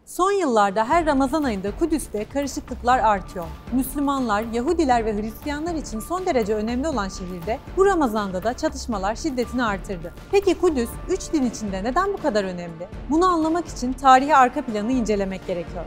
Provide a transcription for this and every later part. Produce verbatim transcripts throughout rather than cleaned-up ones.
Son yıllarda her Ramazan ayında Kudüs'te karışıklıklar artıyor. Müslümanlar, Yahudiler ve Hristiyanlar için son derece önemli olan şehirde bu Ramazan'da da çatışmalar şiddetini artırdı. Peki Kudüs, üç din içinde neden bu kadar önemli? Bunu anlamak için tarihi arka planı incelemek gerekiyor.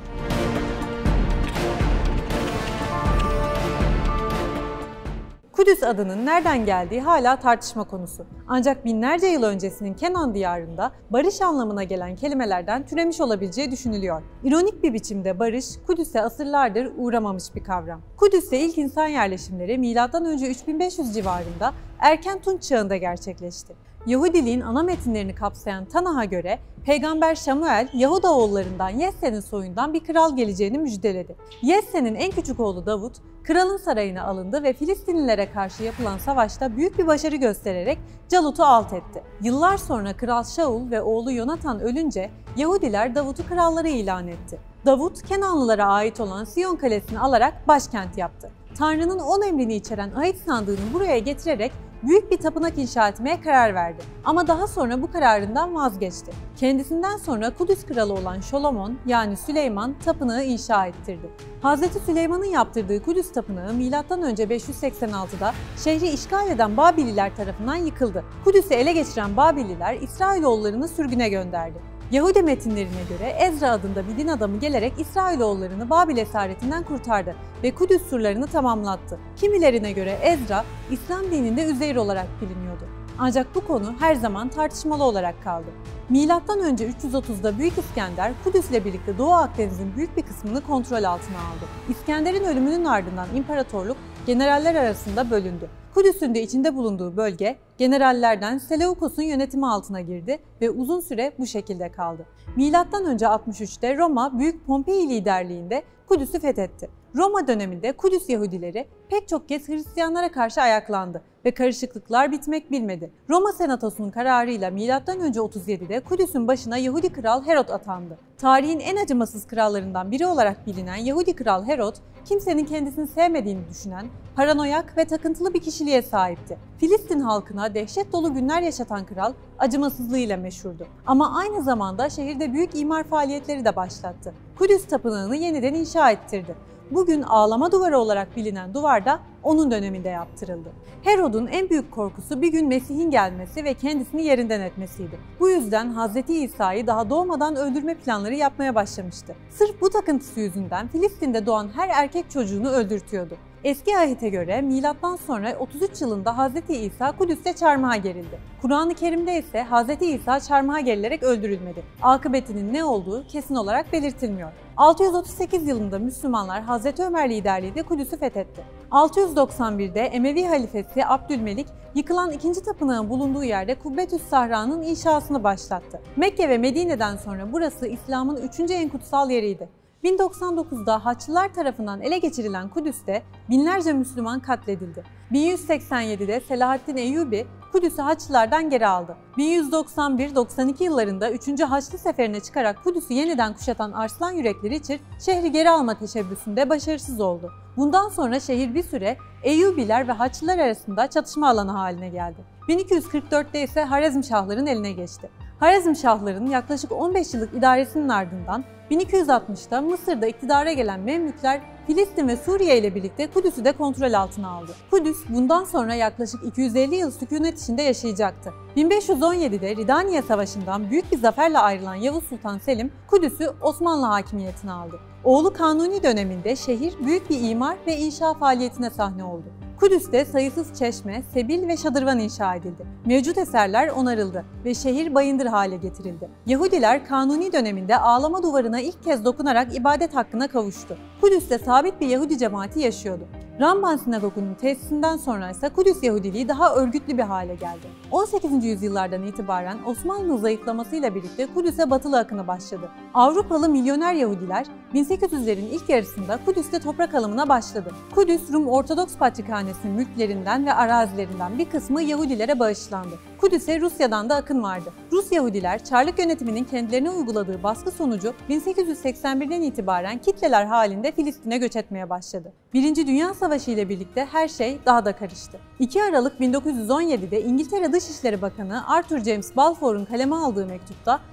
Kudüs adının nereden geldiği hala tartışma konusu. Ancak binlerce yıl öncesinin Kenan diyarında barış anlamına gelen kelimelerden türemiş olabileceği düşünülüyor. İronik bir biçimde barış, Kudüs'e asırlardır uğramamış bir kavram. Kudüs'te ilk insan yerleşimleri milattan önce üç bin beş yüz civarında Erken Tunç Çağı'nda gerçekleşti. Yahudiliğin ana metinlerini kapsayan Tanah'a göre Peygamber Şamuel, Yahuda oğullarından Yesse'nin soyundan bir kral geleceğini müjdeledi. Yesse'nin en küçük oğlu Davut, kralın sarayına alındı ve Filistinlilere karşı yapılan savaşta büyük bir başarı göstererek Calut'u alt etti. Yıllar sonra Kral Şaul ve oğlu Yonatan ölünce Yahudiler Davut'u kralları ilan etti. Davut, Kenanlılara ait olan Siyon Kalesi'ni alarak başkent yaptı. Tanrı'nın on emrini içeren ahit sandığını buraya getirerek büyük bir tapınak inşa etmeye karar verdi. Ama daha sonra bu kararından vazgeçti. Kendisinden sonra Kudüs kralı olan Şolomon yani Süleyman tapınağı inşa ettirdi. Hazreti Süleyman'ın yaptırdığı Kudüs tapınağı milattan önce beş yüz seksen altıda şehri işgal eden Babililer tarafından yıkıldı. Kudüs'ü ele geçiren Babililer İsrailoğullarını sürgüne gönderdi. Yahudi metinlerine göre Ezra adında bir din adamı gelerek İsrailoğullarını Babil esaretinden kurtardı ve Kudüs surlarını tamamlattı. Kimilerine göre Ezra, İslam dininde Üzeyr olarak biliniyordu. Ancak bu konu her zaman tartışmalı olarak kaldı. Milattan önce üç yüz otuzda Büyük İskender, Kudüs'le birlikte Doğu Akdeniz'in büyük bir kısmını kontrol altına aldı. İskender'in ölümünün ardından imparatorluk generaller arasında bölündü. Kudüs'ün de içinde bulunduğu bölge, generallerden Seleukos'un yönetimi altına girdi ve uzun süre bu şekilde kaldı. Milattan önce altmış üçte Roma, Büyük Pompei liderliğinde Kudüs'ü fethetti. Roma döneminde Kudüs Yahudileri pek çok kez Hristiyanlara karşı ayaklandı ve karışıklıklar bitmek bilmedi. Roma Senatosu'nun kararıyla milattan önce otuz yedide Kudüs'ün başına Yahudi kral Herod atandı. Tarihin en acımasız krallarından biri olarak bilinen Yahudi kral Herod, kimsenin kendisini sevmediğini düşünen, paranoyak ve takıntılı bir kişiliğe sahipti. Filistin halkına dehşet dolu günler yaşatan kral acımasızlığıyla meşhurdu. Ama aynı zamanda şehirde büyük imar faaliyetleri de başlattı. Kudüs tapınağını yeniden inşa ettirdi. Bugün ağlama duvarı olarak bilinen duvar da onun döneminde yaptırıldı. Herod'un en büyük korkusu bir gün Mesih'in gelmesi ve kendisini yerinden etmesiydi. Bu yüzden Hazreti İsa'yı daha doğmadan öldürme planları yapmaya başlamıştı. Sırf bu takıntısı yüzünden Filistin'de doğan her erkek çocuğunu öldürtüyordu. Eski ahite göre milattan sonra otuz üç yılında Hazreti İsa Kudüs'te çarmıha gerildi. Kur'an-ı Kerim'de ise Hazreti İsa çarmıha gerilerek öldürülmedi. Akıbetinin ne olduğu kesin olarak belirtilmiyor. altı yüz otuz sekiz yılında Müslümanlar Hazreti Ömer liderliğinde Kudüs'ü fethetti. altı yüz doksan birde Emevi halifesi Abdülmelik, yıkılan ikinci tapınağın bulunduğu yerde Kubbetüs Sahra'nın inşasını başlattı. Mekke ve Medine'den sonra burası İslam'ın üçüncü en kutsal yeriydi. bin doksan dokuzda Haçlılar tarafından ele geçirilen Kudüs'te binlerce Müslüman katledildi. bin yüz seksen yedide Selahaddin Eyyubi Kudüs'ü Haçlılardan geri aldı. bin yüz doksan bir doksan iki yıllarında üçüncü Haçlı seferine çıkarak Kudüs'ü yeniden kuşatan Arslan Yürekli Richard, şehri geri alma teşebbüsünde başarısız oldu. Bundan sonra şehir bir süre Eyyubiler ve Haçlılar arasında çatışma alanı haline geldi. bin iki yüz kırk dörtte ise Harezmşahların eline geçti. Harezmşahların yaklaşık on beş yıllık idaresinin ardından bin iki yüz altmışta Mısır'da iktidara gelen Memlükler Filistin ve Suriye ile birlikte Kudüs'ü de kontrol altına aldı. Kudüs bundan sonra yaklaşık iki yüz elli yıl sükunet içinde yaşayacaktı. bin beş yüz on yedide Ridaniye Savaşı'ndan büyük bir zaferle ayrılan Yavuz Sultan Selim, Kudüs'ü Osmanlı hakimiyetine aldı. Oğlu Kanuni döneminde şehir büyük bir imar ve inşa faaliyetine sahne oldu. Kudüs'te sayısız çeşme, sebil ve şadırvan inşa edildi. Mevcut eserler onarıldı ve şehir bayındır hale getirildi. Yahudiler Kanuni döneminde ağlama duvarına ilk kez dokunarak ibadet hakkına kavuştu. Kudüs'te sabit bir Yahudi cemaati yaşıyordu. Ramban Sinagogu'nun tesisinden sonra ise Kudüs Yahudiliği daha örgütlü bir hale geldi. on sekizinci yüzyıllardan itibaren Osmanlı'nın zayıflamasıyla birlikte Kudüs'e batılı akını başladı. Avrupalı milyoner Yahudiler bin sekiz yüzlerin ilk yarısında Kudüs'te toprak alımına başladı. Kudüs, Rum Ortodoks Patrikhanesi'nin mülklerinden ve arazilerinden bir kısmı Yahudilere bağışlandı. Kudüs'e Rusya'dan da akın vardı. Rus Yahudiler, Çarlık yönetiminin kendilerine uyguladığı baskı sonucu bin sekiz yüz seksen birden itibaren kitleler halinde Filistin'e göç etmeye başladı. Birinci Dünya Savaşı ile birlikte her şey daha da karıştı. iki Aralık bin dokuz yüz on yedide İngiltere Dışişleri Bakanı Arthur James Balfour'un kaleme aldığı mektupta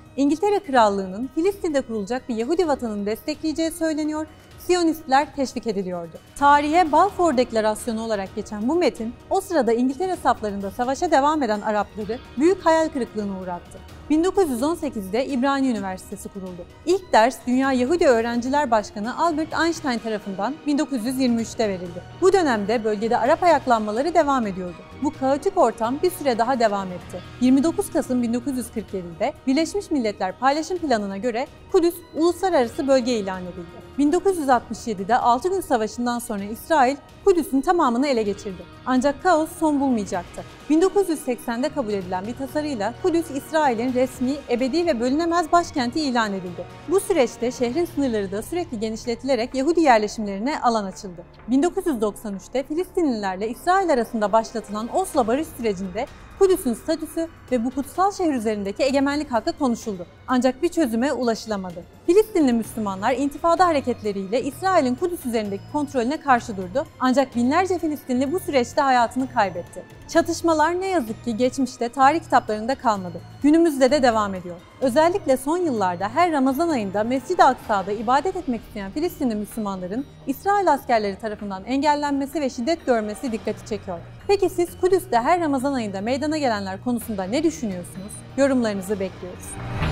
İngiltere Krallığı'nın Filistin'de kurulacak bir Yahudi vatanını destekleyeceği söyleniyor, Siyonistler teşvik ediliyordu. Tarihe Balfour Deklarasyonu olarak geçen bu metin, o sırada İngiltere saflarında savaşa devam eden Arapları büyük hayal kırıklığına uğrattı. bin dokuz yüz on sekizde İbrani Üniversitesi kuruldu. İlk ders Dünya Yahudi Öğrenciler Başkanı Albert Einstein tarafından bin dokuz yüz yirmi üçte verildi. Bu dönemde bölgede Arap ayaklanmaları devam ediyordu. Bu kaotik ortam bir süre daha devam etti. yirmi dokuz Kasım bin dokuz yüz kırk yedide Birleşmiş Milletler Paylaşım Planı'na göre Kudüs uluslararası bölge ilan edildi. bin dokuz yüz altmış yedide altı Gün Savaşı'ndan sonra İsrail Kudüs'ün tamamını ele geçirdi. Ancak kaos son bulmayacaktı. bin dokuz yüz seksende kabul edilen bir tasarıyla Kudüs, İsrail'in resmi, ebedi ve bölünemez başkenti ilan edildi. Bu süreçte şehrin sınırları da sürekli genişletilerek Yahudi yerleşimlerine alan açıldı. bin dokuz yüz doksan üçte Filistinlilerle İsrail arasında başlatılan Oslo barış sürecinde Kudüs'ün statüsü ve bu kutsal şehir üzerindeki egemenlik hakkı konuşuldu. Ancak bir çözüme ulaşılamadı. Filistinli Müslümanlar intifada hareketleriyle İsrail'in Kudüs üzerindeki kontrolüne karşı durdu. Ancak binlerce Filistinli bu süreçte hayatını kaybetti. Çatışmalar ne yazık ki geçmişte tarih kitaplarında kalmadı. Günümüzde de devam ediyor. Özellikle son yıllarda her Ramazan ayında Mescid-i Aksa'da ibadet etmek isteyen Filistinli Müslümanların İsrail askerleri tarafından engellenmesi ve şiddet görmesi dikkati çekiyor. Peki siz Kudüs'te her Ramazan ayında meydana gelenler konusunda ne düşünüyorsunuz? Yorumlarınızı bekliyoruz.